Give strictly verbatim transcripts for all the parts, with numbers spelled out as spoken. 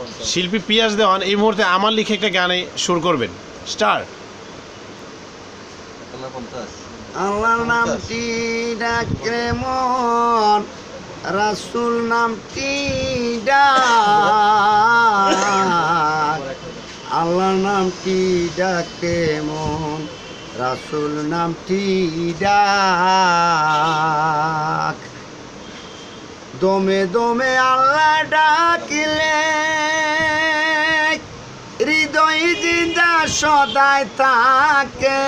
শিল্পী পিয়াস দেওয়ান এই মুহূর্তে আমার লিখে একটা গানে সুর করবেন। স্টার। আল্লাহর নামটি ডাকলে মন, রাসূল নামটি ডাক। আল্লাহর নামটি ডাকে মন, রাসূল নামটি ডাক। দমে দমে আল্লাহ ডাকিলে হৃদয় জিন্দা সদাই থাকে।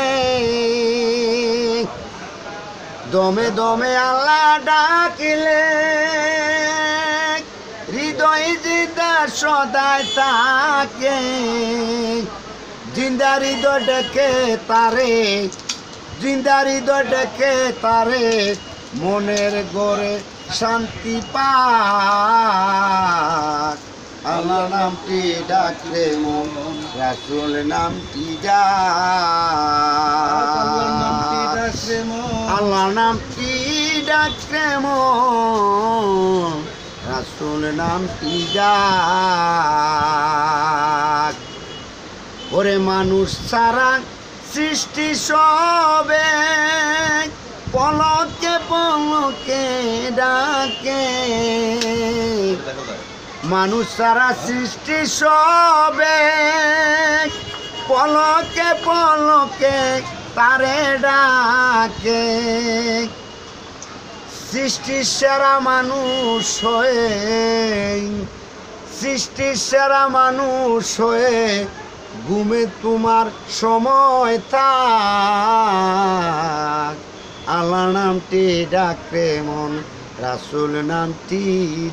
দমে দমে আল্লাহ ডাকিলে হৃদয় জিন্দা সদাই থাকে। জিন্দা হৃদয় ডেকে তারে, জিন্দা হৃদয় ডেকে তারে, মনের গড়ে শান্তি পাক। আল্লাহ নামটি ডাকলে মন, রাসূল নামটি ডাক। আল্লাহ নামটি ডাকলে মন, রাসূল নামটি ডাক। ওরে মানুষ ছাড়া সৃষ্টি সবে, পলকে পলকে ডাকে। মানুষ সারা সৃষ্টি সবে, পলকে পলকে তারে ডাকে। সৃষ্টির সেরা মানুষ হয়ে, সৃষ্টির সেরা মানুষ হয়ে ঘুমে তোমার সময় থাক। আল্লাহ নামটি ডাকলে মন, রাসূল নামটি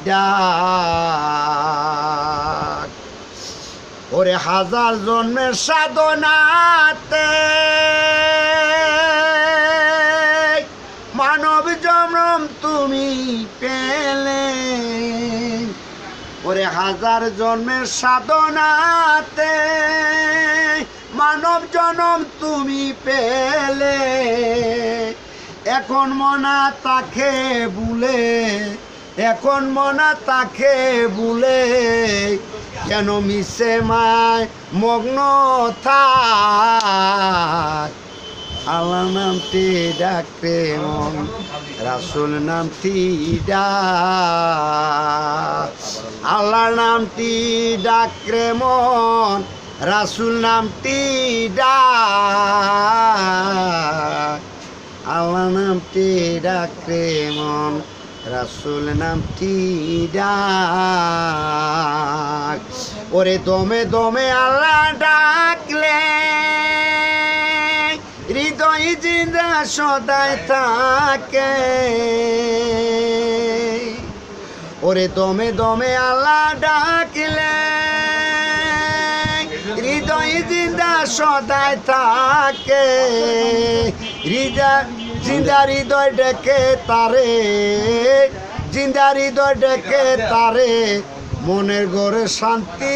ডাক। ওরে হাজার জন্মের সাধনাতে মানব জন্ম তুমি পেলে। ওরে হাজার জন্মের সাধনাতে মানব জন্ম তুমি পেলে। এখন মনা তাকে ভুলে, এখন মনা তাকে ভুলে, কেন মিশে মায় মগ্ন থাক। আল্লাহ নামটি ডাকলে মন, রাসূল নামটি ডাক। আল্লাহ নামটি ডাকলে মন, রাসূল নামটি ডাক। আল্লাহ নামটি ডাকলে মন, রাসূল নামটি ডাক। ওরে দমে দমে আল্লাহ ডাকলে হৃদয় জিন্দা সদাই থাকে। ওরে দমে দমে আল্লাহ ডাকলে হৃদয় জিন্দা সদাই থাকে। হৃদয় জিন্দা হৃদয় ডেকে তারে, জিন্দা হৃদয় ডেকে তারে, মনের ঘরে শান্তি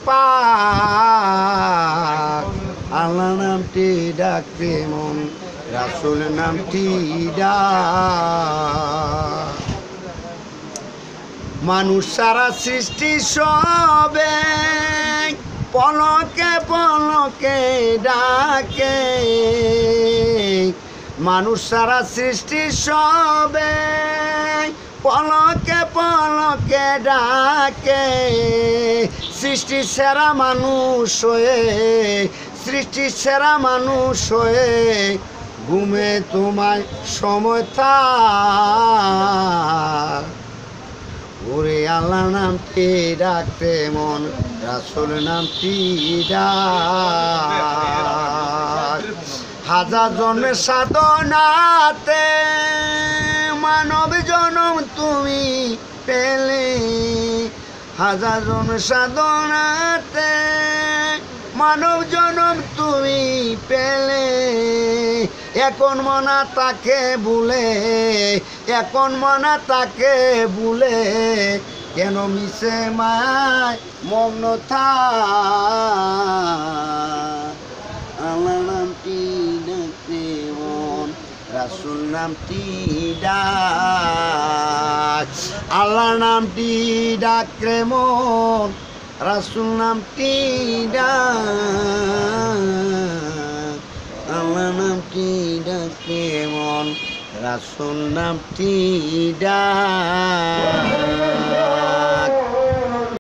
পাক। আল্লাহ নামটি ডাকলে মন, রাসূল নামটি ডাক। মানুষ সারা সৃষ্টি সবে, পলকে পলকে ডাকে। মানুষ সারা সৃষ্টি সবে, পলকে পলকে ডাকে। সৃষ্টি সেরা মানুষ হয়ে, সৃষ্টি সেরা মানুষ হয়ে ঘুমে তোমায় সময় থাক। ওরে আল্লাহ নামটি ডাকলে মন, রাসূল নামটি ডাক। হাজার জন্মের সাধনাতে মানব জন্ম তুমি পেলে। হাজার জন্মের সাধনাতে মানব জন্ম তুমি পেলে। এখন মনা তাকে ভুলে, এখন মনা তাকে ভুলে, কেন মিশে মায় মগ্ন থাক। আল্লাহ নামটি ডাকলে মন, রাসূল নামটি ডাক। আল্লাহ নামটি ডাকলে মন, রাসূল নামটি ডাক আল্লাহ নামটি ডাকে মন রাসূল নামটি ডাক